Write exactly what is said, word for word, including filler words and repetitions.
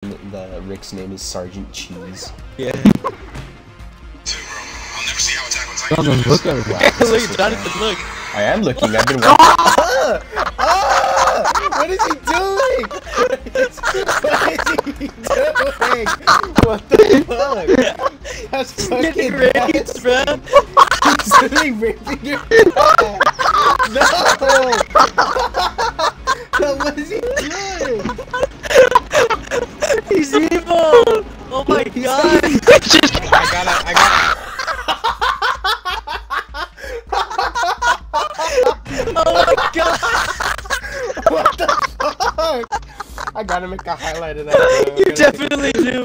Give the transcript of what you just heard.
and the Rick's name is Sergeant Cheese. Yeah. Jonathan, look at me. Wow, Look, Jonathan, look. I am looking. I've been watching. Ah! Ah! What is he doing? What is he doing? What the fuck? That's He's fucking getting raped, nasty. bro. He's literally raping your No! No, what is he doing? He's evil. Oh my god. I gotta, I gotta. Oh my god. What the fuck? I gotta make a highlight of that. Bro. You definitely do.